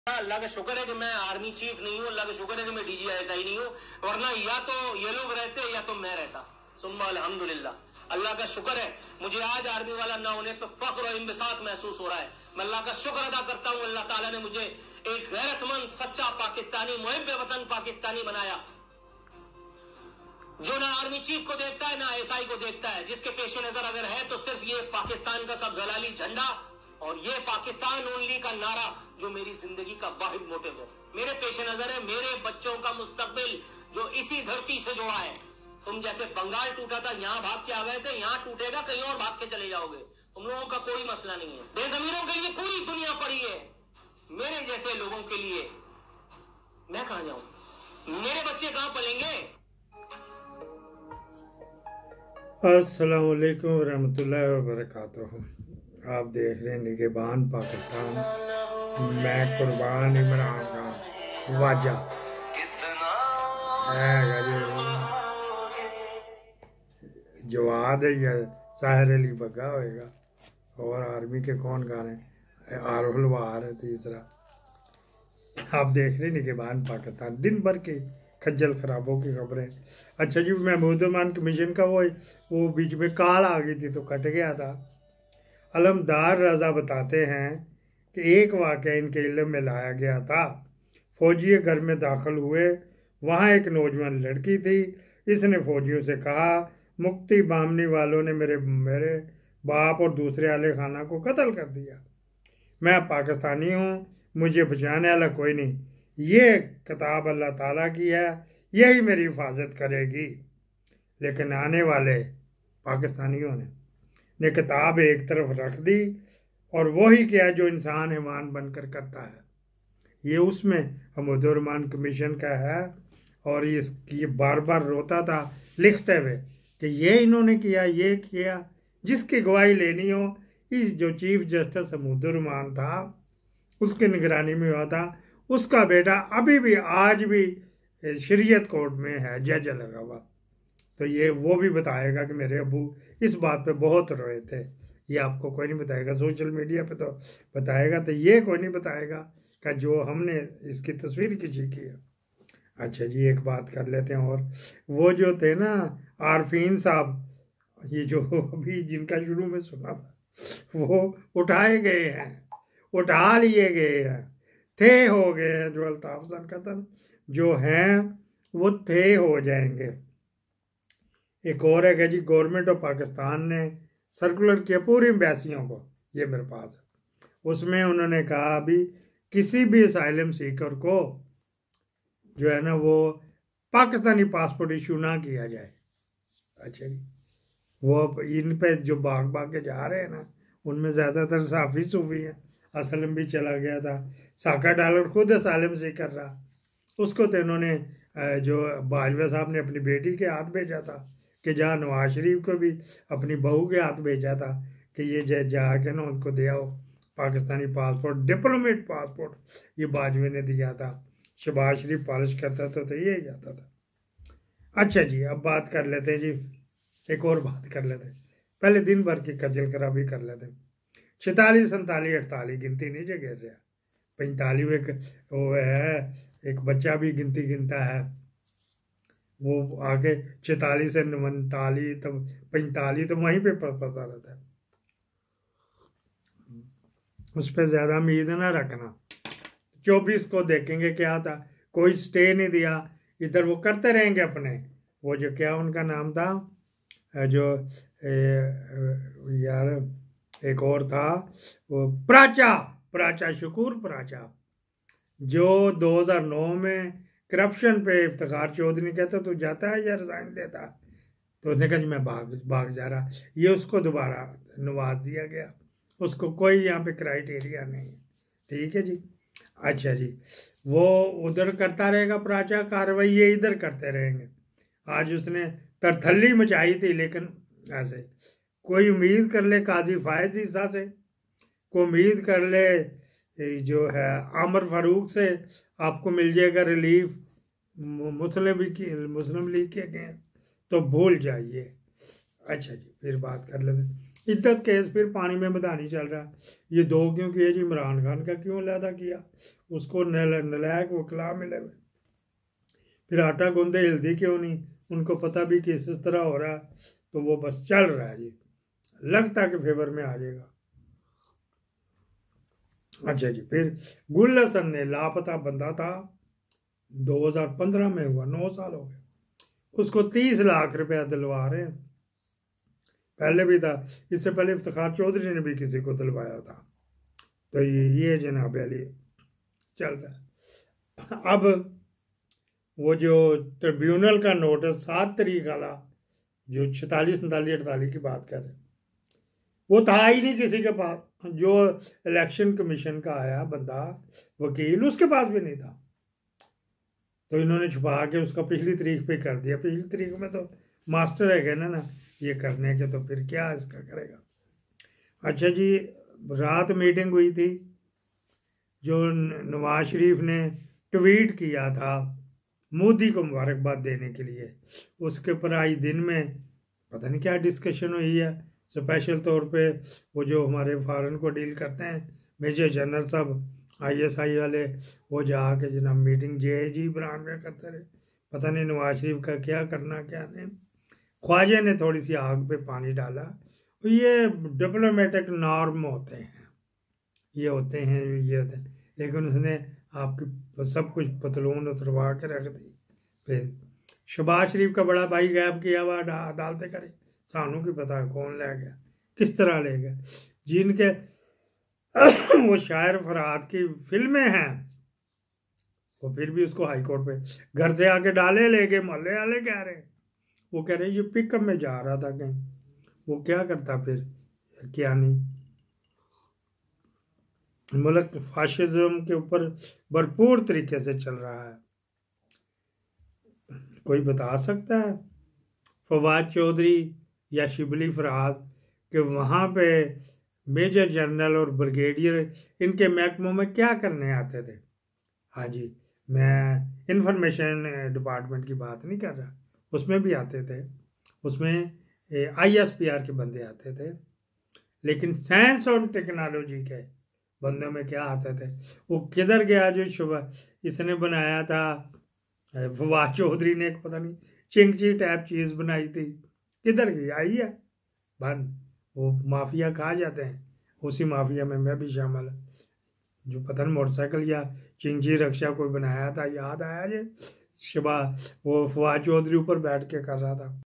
अल्लाह का शुक्र है कि मैं आर्मी चीफ नहीं हूँ, अल्लाह का शुक्र है कि मैं DGISI नहीं हूँ, वरना या तो ये लोग रहते या तो मैं रहता। सुम्मा अल्हम्दुलिल्लाह, अल्लाह का शुक्र है मुझे आज आर्मी वाला ना होने पर फख्र और इंबिसात महसूस हो रहा है। मैं अल्लाह का शुक्र अदा करता हूँ, अल्लाह ताला ने मुझे एक गैरतमंद सच्चा पाकिस्तानी मुहिब्बे वतन पाकिस्तानी बनाया, जो ना आर्मी चीफ को देखता है ना SI को देखता है, जिसके पेश नजर अगर है तो सिर्फ ये पाकिस्तान का सब जलाली झंडा और ये पाकिस्तान ओनली का नारा जो मेरी जिंदगी का वाहिद मोटिव है। मेरे पेश नजर है मेरे बच्चों का मुस्तकबिल जो इसी धरती से जुड़ा है। तुम जैसे बंगाल टूटा था, यहाँ भाग के आ गए थे, यहाँ टूटेगा कहीं और भाग के चले जाओगे। तुम लोगों का कोई मसला नहीं है। बेजमीरों के लिए पूरी दुनिया पड़ी है, मेरे जैसे लोगों के लिए मैं कहाँ जाऊं? मेरे बच्चे कहाँ पलेंगे? अस्सलाम वालेकुम रहमतुल्लाहि व बरकातुहू। आप देख रहे हैं निगहबान पाकिस्तान, मैं कुर्बान इमरान खान वाजा जवाद है या साहिर अली बग्गा होएगा, और आर्मी के कौन गाने आरोल वार है तीसरा। आप देख रहे हैं निगहबान पाकिस्तान, दिन भर के खज्जल खराबों की खबरें। अच्छा जी, महमूद अमान कमीशन का वो बीच में कॉल आ गई थी तो कट गया था। अलमदार रजा बताते हैं कि एक वाक़या इनके इल्म में लाया गया था। फौजी घर में दाखिल हुए, वहाँ एक नौजवान लड़की थी। इसने फौजियों से कहा, मुक्ति बामनी वालों ने मेरे बाप और दूसरे आले खाना को कत्ल कर दिया। मैं पाकिस्तानी हूँ, मुझे बचाने वाला कोई नहीं। ये किताब अल्लाह ताला की है, यही मेरी हिफाजत करेगी। लेकिन आने वाले पाकिस्तानियों ने किताब एक तरफ रख दी और वही किया जो इंसान हैवान बनकर करता है। ये उसमें महमूद रहमान कमीशन का है, और ये बार बार रोता था लिखते हुए कि ये इन्होंने किया, ये किया। जिसकी गवाही लेनी हो, इस जो चीफ जस्टिस महमूद रहमान था उसके निगरानी में हुआ था, उसका बेटा अभी भी आज भी शरीयत कोर्ट में है, जज लगा हुआ। तो ये वो भी बताएगा कि मेरे अबू इस बात पे बहुत रोए थे। ये आपको कोई नहीं बताएगा, सोशल मीडिया पे तो बताएगा, तो ये कोई नहीं बताएगा कि जो हमने इसकी तस्वीर खींची की है। अच्छा जी, एक बात कर लेते हैं। और वो जो थे ना आरफीन साहब, ये जो अभी जिनका शुरू में सुना था, वो उठाए गए हैं, उठा लिए गए हैं, थे हो गए हैं। जो अल्ताफ सर कतल जो हैं वो थे हो जाएंगे। एक और है कि जी गवर्नमेंट ऑफ पाकिस्तान ने सर्कुलर किया पूरी एम्बेसियों को, ये मेरे पास है। उसमें उन्होंने कहा अभी किसी भी असाइलम सीकर को जो है ना वो पाकिस्तानी पासपोर्ट इशू ना किया जाए। अच्छा जी, वो इन पे जो भाग के जा रहे हैं ना, उनमें ज़्यादातर साफ़ी सूफी हैं। असलम भी चला गया था, साका डॉलर खुद असालम से कर रहा, उसको तो इन्होंने जो बाजवा साहब ने अपनी बेटी के हाथ भेजा था कि जहाँ नवाज शरीफ को भी अपनी बहू के हाथ भेजा था कि ये जाके ना उनको दिया हो पाकिस्तानी पासपोर्ट, डिप्लोमेट पासपोर्ट, ये बाजवे ने दिया था। शहबाज शरीफ पॉलिश करता था तो ये जाता था। अच्छा जी, अब बात कर लेते हैं जी, एक और बात कर लेते हैं। पहले दिन भर की खज्जल खराबी कर लेते हैं। 46, 47, 48 गिनती नहीं जो गिर रहा, 45 एक वो है, एक बच्चा भी गिनती गिनता है, वो आगे 46 से 49 तो 45 तो वहीं पे फंसा रहता है। उस पर ज़्यादा उम्मीद ना रखना। 24 को देखेंगे क्या था, कोई स्टे नहीं दिया, इधर वो करते रहेंगे अपने। वो जो क्या उनका नाम था, जो यार एक और था वो प्राचा शकूर प्राचा, जो 2009 में करप्शन पे इफ्तिखार चौधरी कहता तो जाता है या रिजाइन देता, तो उसने कहा जी मैं भाग जा रहा। ये उसको दोबारा नवाज दिया गया, उसको कोई यहाँ पे क्राइटेरिया नहीं है। ठीक है जी। अच्छा जी, वो उधर करता रहेगा प्राचा कार्रवाई, ये इधर करते रहेंगे। आज उसने तरथल्ली मचाई थी, लेकिन ऐसे कोई उम्मीद कर ले काजी फायज ईसा से, कोई उम्मीद कर ले जो है आमर फारूक से आपको मिल जाएगा रिलीफ मुस्लिम लीग के अगेंस्ट, तो भूल जाइए। अच्छा जी, फिर बात कर लेते। इद्दत केस फिर पानी में मदानी चल रहा। ये दो क्यों किए जी, इमरान खान का क्यों अलहदा किया, उसको नलायक वकला मिले हुए। फिर आटा गूंदे हिलदी क्यों नहीं, उनको पता भी कि इस तरह हो रहा, तो वो बस चल रहा है जी, लगता कि फेवर में आ जाएगा। अच्छा जी, फिर गुल हसन ने लापता बंदा था, 2015 में हुआ, 9 साल हो गए, उसको 30 लाख रुपया दिलवा रहे हैं। पहले भी था, इससे पहले इफ्तिखार चौधरी ने भी किसी को दिलवाया था। तो ये जनाब अली चल रहा है। अब वो जो ट्रिब्यूनल का नोटिस 7 तारीख वाला, जो 46, 47, 48 की बात कर रहे, वो था ही नहीं किसी के पास। जो इलेक्शन कमीशन का आया बंदा वकील, उसके पास भी नहीं था। तो इन्होंने छुपा के उसका पिछली तारीख पे कर दिया। पिछली तारीख में तो मास्टर है ना ये करने के, तो फिर क्या इसका करेगा। अच्छा जी, रात मीटिंग हुई थी, जो नवाज शरीफ ने ट्वीट किया था मोदी को मुबारकबाद देने के लिए, उसके ऊपर आज दिन में पता नहीं क्या डिस्कशन हुई है। स्पेशल तौर पे वो जो हमारे फॉरेन को डील करते हैं मेजर जनरल साहब ISI वाले, वो जाके जनाब मीटिंग JAG ब्रांड में करते रहे। पता नहीं नवाज शरीफ का क्या करना क्या नहीं। ख्वाजा ने थोड़ी सी आग पे पानी डाला। ये डिप्लोमेटिक नॉर्म होते हैं, ये होते हैं। लेकिन उसने आपकी सब कुछ पतलून उतरवा के रख दी। फिर शहबाज शरीफ का बड़ा भाई गायब किया हुआ अदालतें करे, सानू की पता है कौन ले गया, किस तरह ले गया। जिनके वो शायर फरहाद की फिल्में हैं, वो फिर भी उसको हाई कोर्ट पे घर से आके डाले ले गए। मोहल्ले वाले कह रहे, वो कह रहे ये पिकअप में जा रहा था कहीं, वो क्या करता फिर क्या नहीं। मुल्क फाशिज्म के ऊपर भरपूर तरीके से चल रहा है। कोई बता सकता है फवाद चौधरी या शिबली फराज कि वहाँ पे मेजर जनरल और ब्रिगेडियर इनके महकमों में क्या करने आते थे? हाँ जी, मैं इंफॉर्मेशन डिपार्टमेंट की बात नहीं कर रहा, उसमें भी आते थे, उसमें ISPR के बंदे आते थे। लेकिन साइंस और टेक्नोलॉजी के बंदों में क्या आते थे? वो किधर गया जो इसने बनाया था, फवाद चौधरी ने एक पता नहीं चिंगची टाइप चीज़ बनाई थी, किधर गई? आई है बंद। वो माफिया कहा जाते हैं, उसी माफिया में मैं भी शामिल, जो पता नहीं मोटरसाइकिल या चिंगची रक्षा कोई बनाया था, याद आया जे शबा वो फवाद चौधरी ऊपर बैठ के कर रहा था।